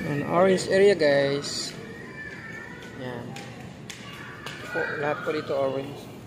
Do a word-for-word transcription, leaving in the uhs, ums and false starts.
An orange area guys. Yan. Po, lahat po dito orange.